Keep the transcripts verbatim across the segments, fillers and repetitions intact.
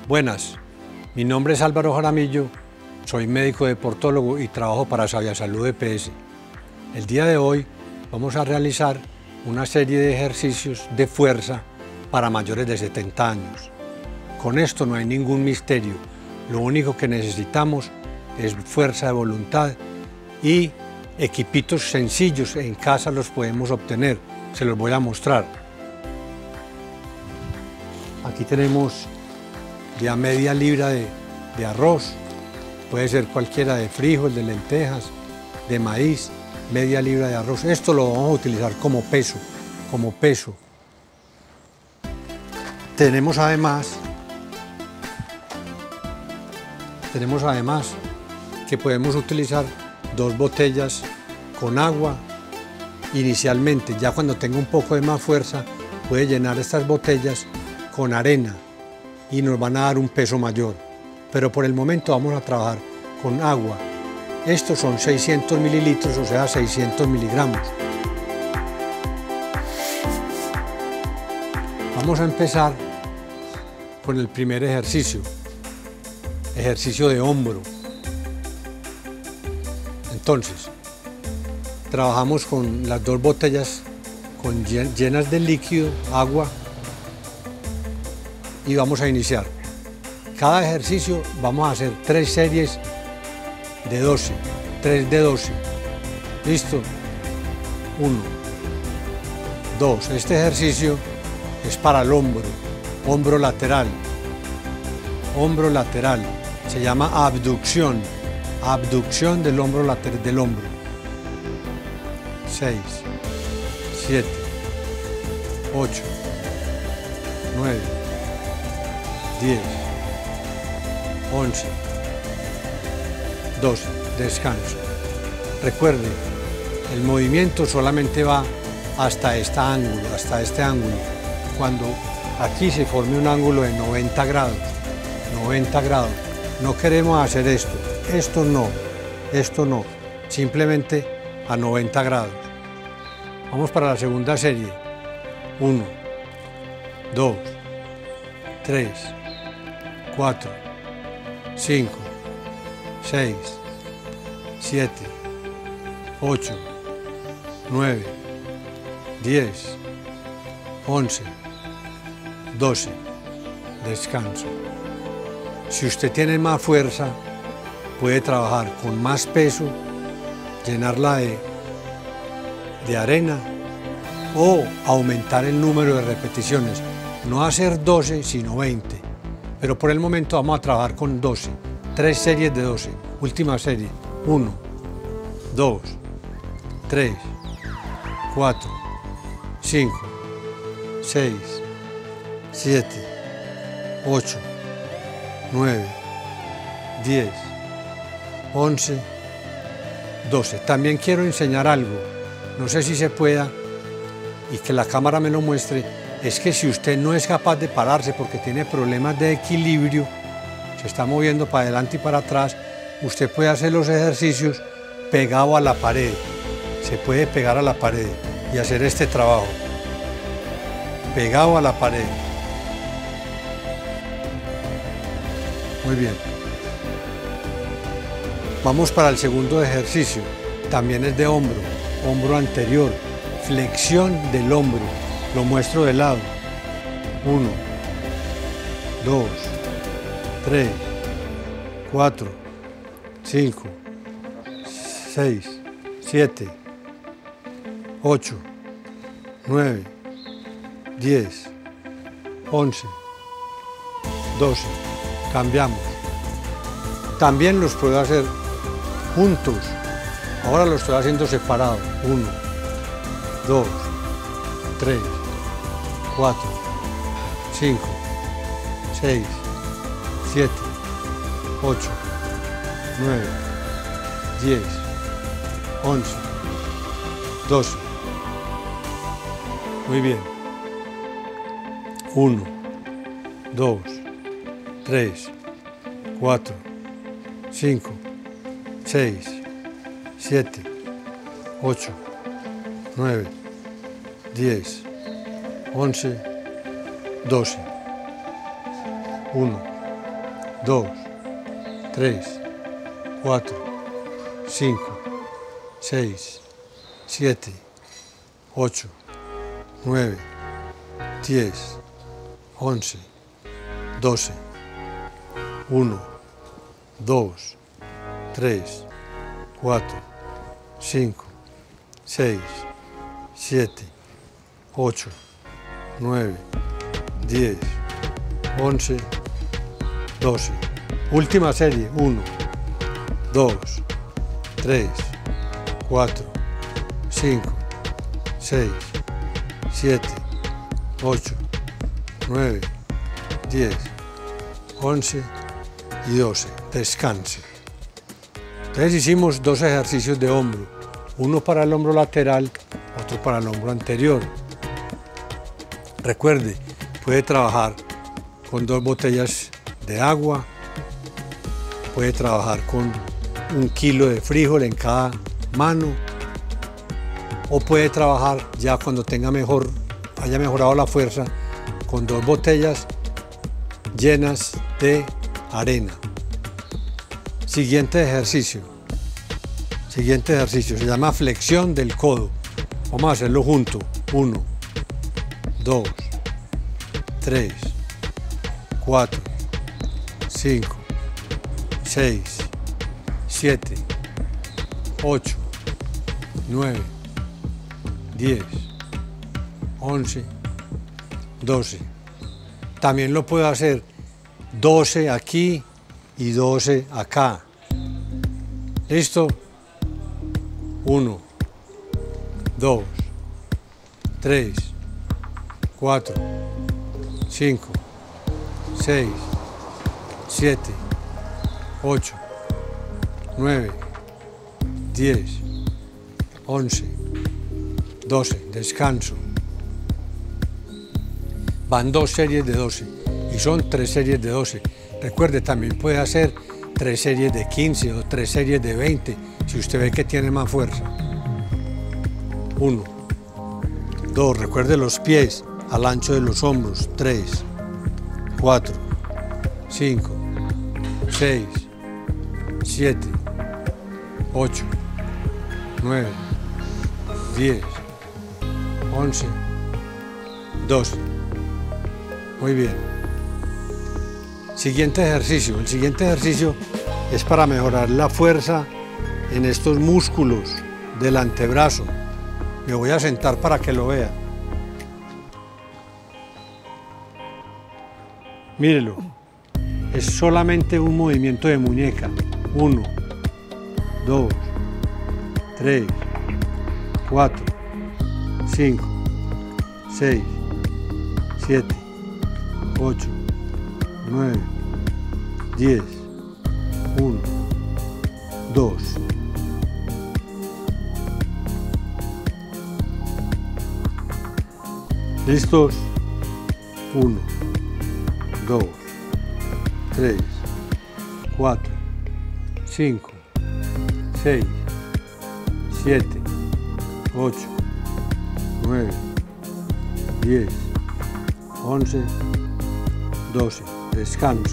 Buenas, mi nombre es Álvaro Jaramillo, soy médico deportólogo y trabajo para Saviasalud E P S. El día de hoy vamos a realizar una serie de ejercicios de fuerza para mayores de setenta años. Con esto no hay ningún misterio, lo único que necesitamos es fuerza de voluntad y equipitos sencillos, en casa los podemos obtener, se los voy a mostrar. Aquí tenemos ya media libra de, de arroz, puede ser cualquiera, de frijol, de lentejas, de maíz, media libra de arroz. Esto lo vamos a utilizar como peso, como peso. Tenemos además, tenemos además que podemos utilizar dos botellas con agua inicialmente. Ya cuando tenga un poco de más fuerza, puede llenar estas botellas con arena y nos van a dar un peso mayor. Pero por el momento vamos a trabajar con agua. Estos son seiscientos mililitros, o sea, seiscientos miligramos. Vamos a empezar con el primer ejercicio, ejercicio de hombro. Entonces, trabajamos con las dos botellas con llenas de líquido, agua, y vamos a iniciar. Cada ejercicio vamos a hacer tres series de doce, tres de doce. ¿Listo? uno, dos. Este ejercicio es para el hombro, hombro lateral, hombro lateral. Se llama abducción, abducción del hombro lateral del hombro. seis, siete, ocho, nueve, diez, once, doce, descanso. Recuerde, el movimiento solamente va hasta este ángulo, hasta este ángulo. Cuando aquí se forme un ángulo de noventa grados, noventa grados, no queremos hacer esto, esto no, esto no, simplemente a noventa grados. Vamos para la segunda serie. uno, dos, tres, cuatro, cinco, seis, siete, ocho, nueve, diez, once, doce. Descanso. Si usted tiene más fuerza, puede trabajar con más peso, llenarla de, de arena o aumentar el número de repeticiones. No hacer doce, sino veinte. Pero por el momento vamos a trabajar con doce. Tres series de doce. Última serie. uno, dos, tres, cuatro, cinco, seis, siete, ocho, nueve, diez, once, doce. También quiero enseñar algo. No sé si se pueda y que la cámara me lo muestre. Es que si usted no es capaz de pararse porque tiene problemas de equilibrio, se está moviendo para adelante y para atrás, usted puede hacer los ejercicios pegado a la pared. Se puede pegar a la pared y hacer este trabajo. Pegado a la pared. Muy bien. Vamos para el segundo ejercicio. También es de hombro, hombro anterior, flexión del hombro. Lo muestro de lado. uno, dos, tres, cuatro, cinco, seis, siete, ocho, nueve, diez, once, doce. Cambiamos. También los puedo hacer juntos. Ahora los estoy haciendo separados. uno, dos, tres, cuatro, cinco, seis, siete, ocho, nueve, diez, once, doce. Muy bien. uno, dos, tres, cuatro, cinco, seis, siete, ocho, nueve, diez, once, doce. uno, dos, tres, cuatro, cinco, seis, siete, ocho, nueve, diez, once, doce, uno, dos, tres, cuatro, cinco, seis, siete, ocho, nueve, diez, once, doce. Última serie, uno, dos, tres, cuatro, cinco, seis, siete, ocho, nueve, diez, once y doce. Descanse. Entonces hicimos dos ejercicios de hombro, uno para el hombro lateral, otro para el hombro anterior. Recuerde, puede trabajar con dos botellas de agua, puede trabajar con un kilo de frijol en cada mano, o puede trabajar ya cuando tenga mejor, haya mejorado la fuerza, con dos botellas llenas de arena. Siguiente ejercicio. Siguiente ejercicio se llama flexión del codo. Vamos a hacerlo juntos. Uno, dos, tres, cuatro, cinco, seis, siete, ocho, nueve, diez, once, doce. También lo puedo hacer doce aquí y doce acá. ¿Listo? uno, dos, tres, cuatro, cinco, seis, siete, ocho, nueve, diez, once, doce. Descanso. Van dos series de doce y son tres series de doce. Recuerde, también puede hacer tres series de quince o tres series de veinte si usted ve que tiene más fuerza. uno, dos, recuerde los pies al ancho de los hombros. tres, cuatro, cinco, seis, siete, ocho, nueve, diez, once, doce. Muy bien. Siguiente ejercicio. El siguiente ejercicio es para mejorar la fuerza en estos músculos del antebrazo. Me voy a sentar para que lo vea. Mírelo. Es solamente un movimiento de muñeca. Uno, dos, tres, cuatro, cinco, seis, siete, ocho, nueve, diez, uno, dos. ¿Listos? uno, dos, tres, cuatro, cinco, seis, siete, ocho, nueve, diez, once, doce. Descanso.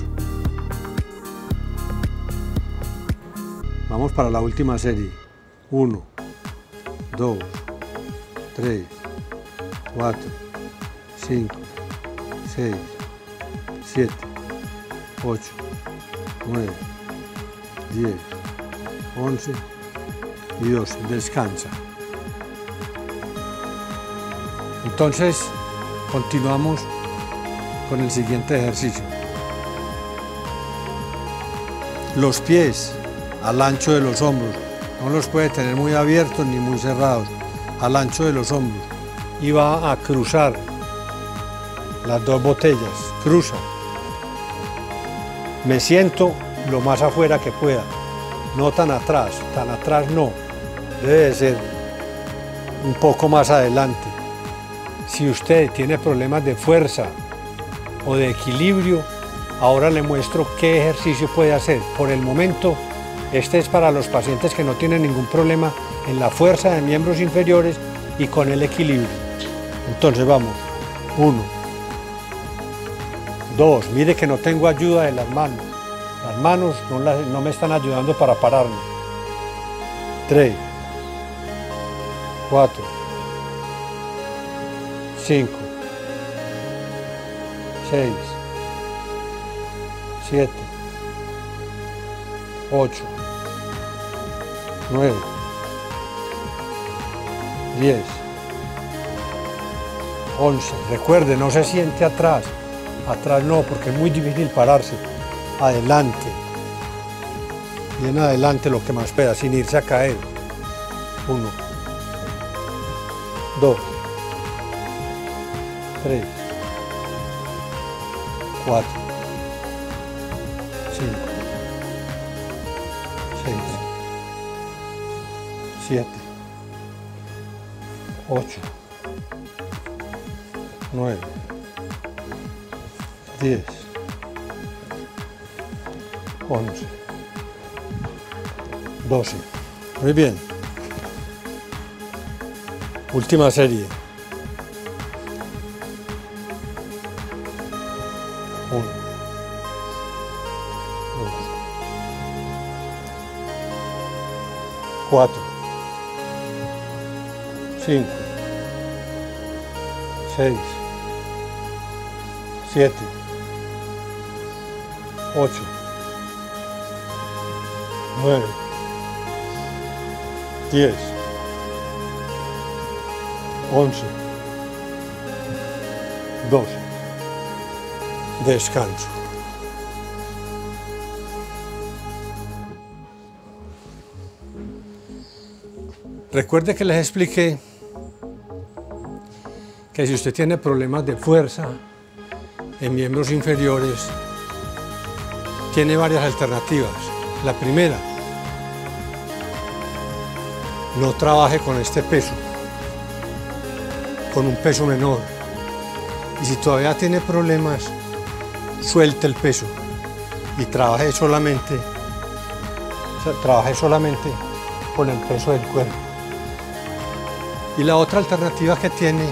Vamos para la última serie. uno, dos, tres, cuatro, cinco, seis, siete, ocho, nueve, diez, once y doce. Descansa. Entonces, continuamos con el siguiente ejercicio. Los pies al ancho de los hombros, no los puede tener muy abiertos ni muy cerrados, al ancho de los hombros, y va a cruzar las dos botellas, cruza. Me siento lo más afuera que pueda, no tan atrás, tan atrás no, debe de ser un poco más adelante. Si usted tiene problemas de fuerza o de equilibrio, ahora le muestro qué ejercicio puede hacer. Por el momento, este es para los pacientes que no tienen ningún problema en la fuerza de miembros inferiores y con el equilibrio. Entonces vamos, uno, dos, mire que no tengo ayuda de las manos, Las manos no, las, no me están ayudando para pararme. Tres, cuatro, cinco, seis, siete, ocho, nueve, diez, once. Recuerde, no se siente atrás. Atrás no, porque es muy difícil pararse. Adelante. Bien adelante lo que más pueda, sin irse a caer. Uno, dos, tres, cuatro, cinco, seis, siete, ocho, nueve, diez, once, doce. Muy bien. Última serie. Uno, dos, cuatro, cinco, seis, siete, ocho, nueve, diez, once, doce. Descanso. Recuerde que les expliqué que si usted tiene problemas de fuerza en miembros inferiores, tiene varias alternativas. La primera, no trabaje con este peso, con un peso menor. Y si todavía tiene problemas, suelte el peso y trabaje solamente, o sea, trabaje solamente con el peso del cuerpo. Y la otra alternativa que tiene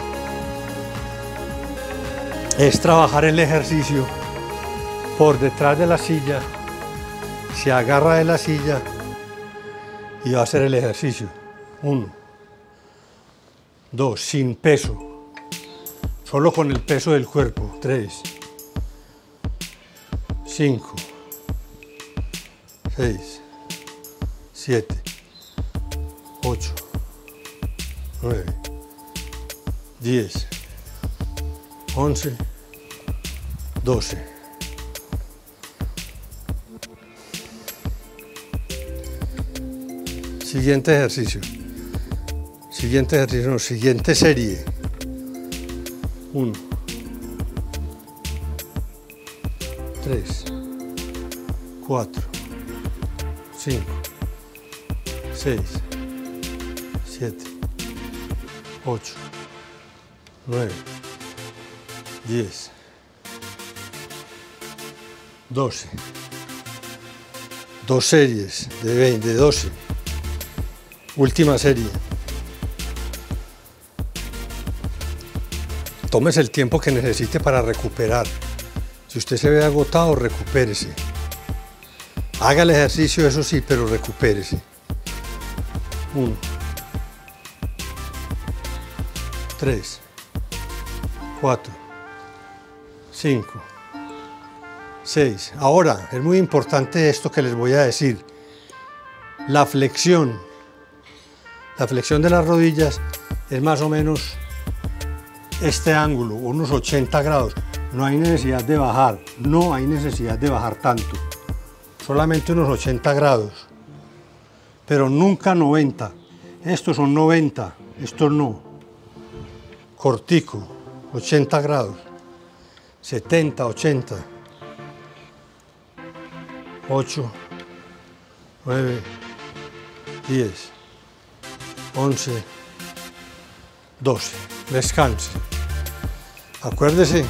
es trabajar el ejercicio por detrás de la silla, se agarra de la silla y va a hacer el ejercicio. Uno, dos, sin peso, solo con el peso del cuerpo. Tres, cinco, seis, siete, ocho, nueve, diez, once, doce. Siguiente ejercicio. Siguiente ejercicio, no, siguiente serie. Uno, tres, cuatro, cinco, seis, siete, ocho, nueve, diez, doce. Dos series de veinte, de doce. Última serie. Tómese el tiempo que necesite para recuperar. Si usted se ve agotado, recupérese. Haga el ejercicio, eso sí, pero recupérese. Uno, tres, cuatro, cinco, seis. Ahora, es muy importante esto que les voy a decir. La flexión. La flexión de las rodillas es más o menos este ángulo, unos ochenta grados. No hay necesidad de bajar, no hay necesidad de bajar tanto. Solamente unos ochenta grados, pero nunca noventa. Estos son noventa, estos no. Cortico, ochenta grados, setenta, ochenta. ocho, nueve, diez, once, doce. Descanse. Acuérdese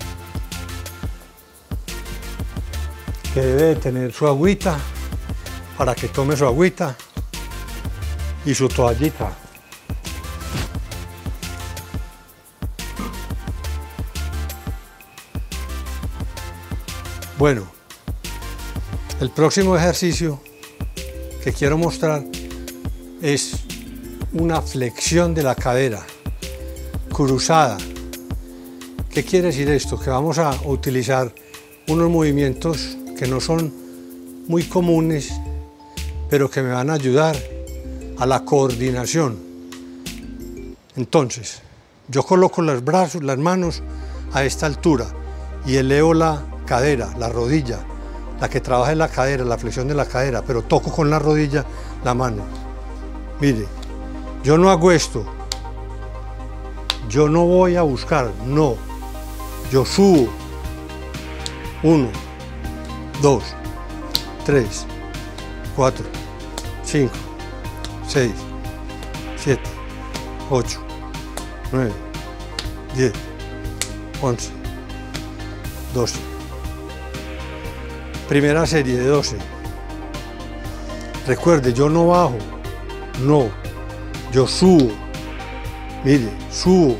que debe de tener su agüita para que tome su agüita y su toallita. Bueno, El próximo ejercicio que quiero mostrar es una flexión de la cadera cruzada. ¿Qué quiere decir esto? Que vamos a utilizar unos movimientos que no son muy comunes, pero que me van a ayudar a la coordinación. Entonces, yo coloco los brazos, las manos a esta altura y elevo la cadera, la rodilla, la que trabaja en la cadera, la flexión de la cadera, pero toco con la rodilla la mano. Mire, yo no hago esto, yo no voy a buscar, no, yo subo, uno, dos, tres, cuatro, cinco, seis, siete, ocho, nueve, diez, once, doce. Primera serie de doce. Recuerde, yo no bajo, no, yo subo. Mire, subo.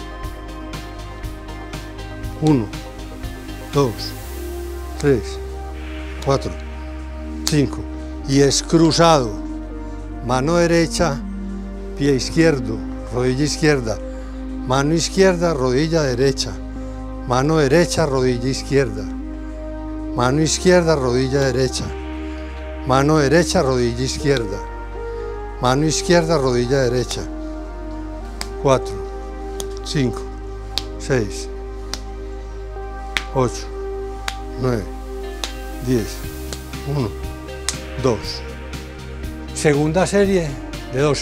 Uno, dos, tres, cuatro, cinco. Y es cruzado. Mano derecha, pie izquierdo, rodilla izquierda. Mano izquierda, rodilla derecha. Mano derecha, rodilla izquierda. Mano izquierda, rodilla derecha. Mano derecha, rodilla izquierda. Mano izquierda, rodilla derecha. Cuatro, cinco, seis, ocho, nueve, diez, uno, dos. Segunda serie de doce.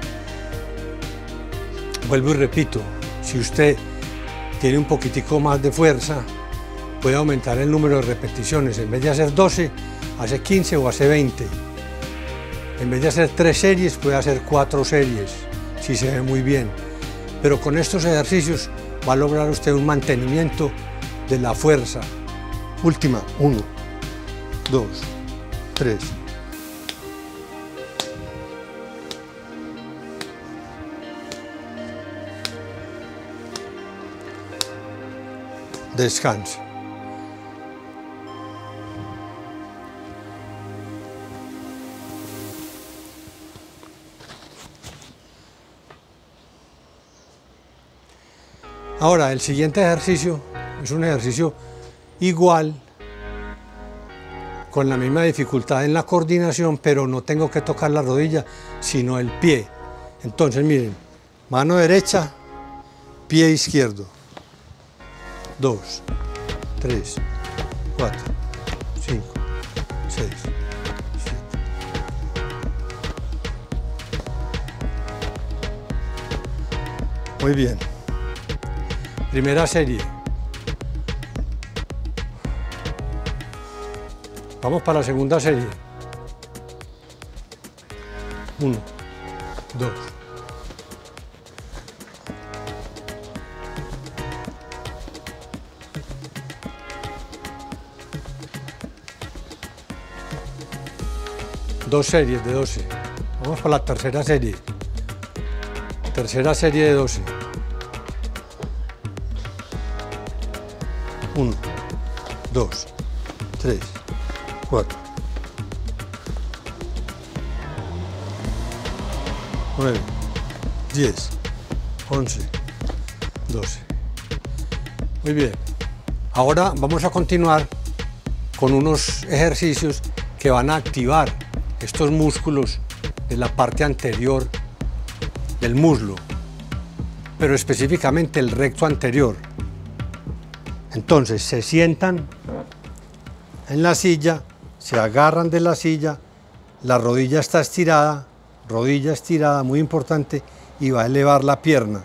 Vuelvo y repito, si usted tiene un poquitico más de fuerza, puede aumentar el número de repeticiones. En vez de hacer doce, hace quince o hace veinte. En vez de hacer tres series, puede hacer cuatro series, si se ve muy bien. Pero con estos ejercicios va a lograr usted un mantenimiento de la fuerza. Última, uno, dos, tres. Descanse. Ahora, el siguiente ejercicio es un ejercicio igual, con la misma dificultad en la coordinación, pero no tengo que tocar la rodilla, sino el pie. Entonces, miren, mano derecha, pie izquierdo. Dos, tres, cuatro, cinco, seis, siete. Muy bien. Primera serie. Vamos para la segunda serie. Uno, dos. Dos series de doce. Vamos para la tercera serie. Tercera serie de doce. Uno, dos, tres, cuatro, nueve, diez, once, doce. Muy bien. Ahora vamos a continuar con unos ejercicios que van a activar estos músculos de la parte anterior del muslo, pero específicamente el recto anterior. Entonces se sientan en la silla, se agarran de la silla, la rodilla está estirada, rodilla estirada, muy importante, y va a elevar la pierna.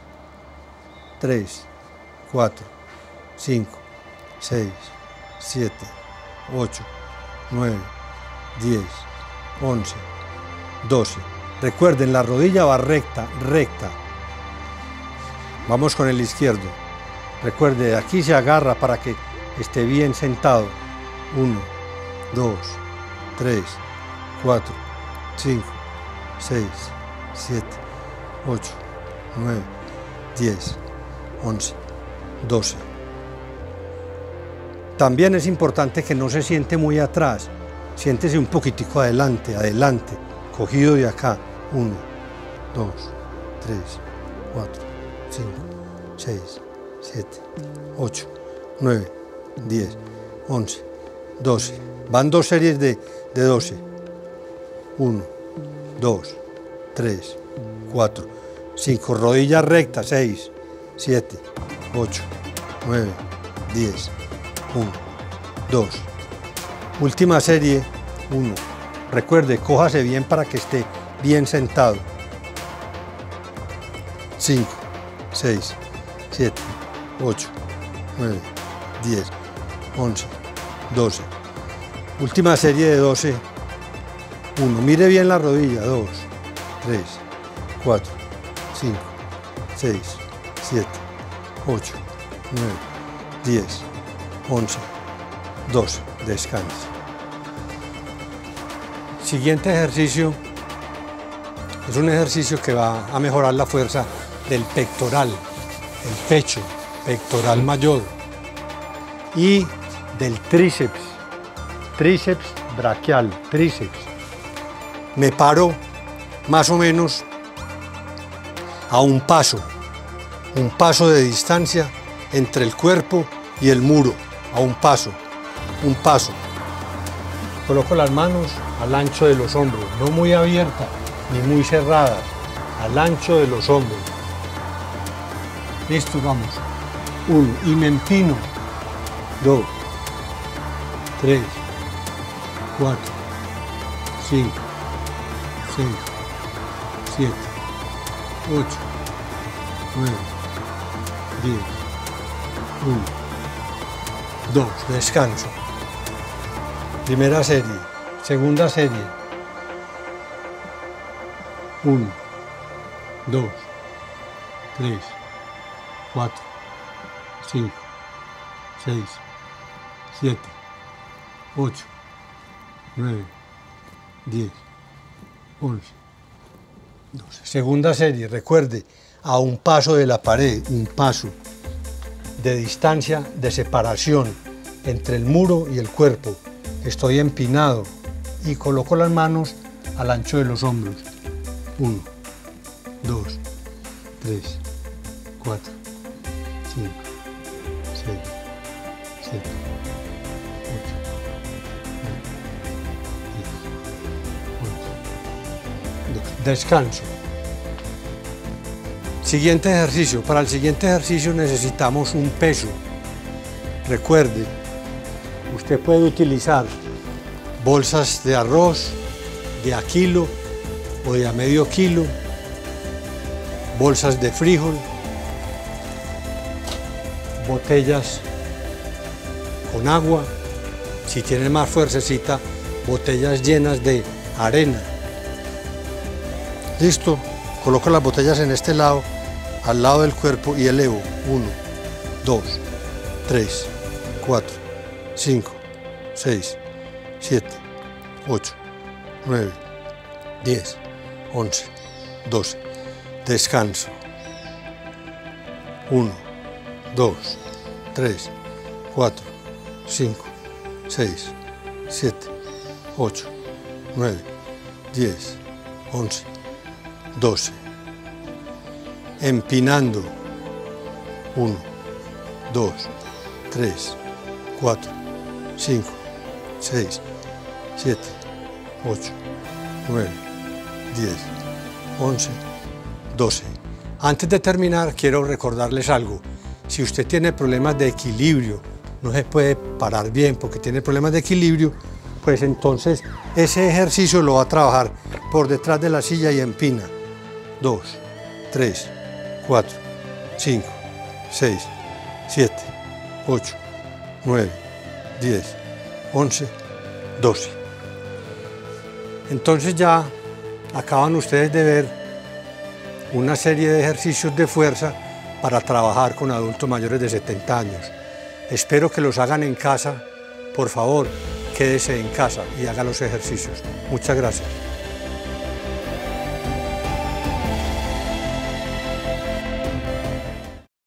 tres, cuatro, cinco, seis, siete, ocho, nueve, diez, once, doce. Recuerden, la rodilla va recta, recta. Vamos con el izquierdo. Recuerde, aquí se agarra para que esté bien sentado. Uno, dos, tres, cuatro, cinco, seis, siete, ocho, nueve, diez, once, doce. También es importante que no se siente muy atrás. Siéntese un poquitico adelante, adelante, cogido de acá. uno, dos, tres, cuatro, cinco, seis, siete, ocho, nueve, diez, once, doce. Van dos series de, de doce. uno, dos, tres, cuatro, cinco. Rodillas rectas. seis, siete, ocho, nueve, diez, uno, dos. Última serie. uno. Recuerde, cójase bien para que esté bien sentado. cinco, seis, siete, ocho, nueve, diez, once, doce. Última serie de doce. uno. Mire bien la rodilla. dos, tres, cuatro, cinco, seis, siete, ocho, nueve, diez, once, doce. Descanse. Siguiente ejercicio es un ejercicio que va a mejorar la fuerza del pectoral, el pecho, pectoral mayor, y del tríceps, tríceps braquial, tríceps. Me paro más o menos a un paso, un paso de distancia entre el cuerpo y el muro, a un paso, un paso. Coloco las manos al ancho de los hombros, no muy abiertas ni muy cerradas, al ancho de los hombros. Listo, vamos. Uno, y me empino. Dos, tres, cuatro, cinco, seis, siete, ocho, nueve, diez, uno, dos. Descanso. Primera serie. Segunda serie. uno, dos, tres, cuatro, cinco, seis, siete, ocho, nueve, diez, once, doce. Segunda serie, recuerde, a un paso de la pared, un paso de distancia, de separación entre el muro y el cuerpo. Estoy empinado y coloco las manos al ancho de los hombros. uno, dos, tres, cuatro, cinco, seis, siete, ocho, nueve, diez, once, doce. Descanso. Siguiente ejercicio. Para el siguiente ejercicio necesitamos un peso. Recuerde, usted puede utilizar bolsas de arroz de a kilo o de a medio kilo, bolsas de frijol, botellas con agua, si tiene más fuercecita, botellas llenas de arena. Listo, coloco las botellas en este lado, al lado del cuerpo y elevo. uno, dos, tres, cuatro, cinco, seis, siete, ocho, nueve, diez, once, doce. Descanso. uno, dos, tres, cuatro, cinco, seis, siete, ocho, nueve, diez, once, doce. Empinando. uno, dos, tres, cuatro, cinco, seis, siete, ocho, nueve, diez, once, doce. Antes de terminar, quiero recordarles algo. Si usted tiene problemas de equilibrio, no se puede parar bien porque tiene problemas de equilibrio, pues entonces ese ejercicio lo va a trabajar por detrás de la silla y empina. dos, tres, cuatro, cinco, seis, siete, ocho, nueve, diez, once, doce. Entonces ya acaban ustedes de ver una serie de ejercicios de fuerza para trabajar con adultos mayores de setenta años. Espero que los hagan en casa. Por favor, quédese en casa y haga los ejercicios. Muchas gracias.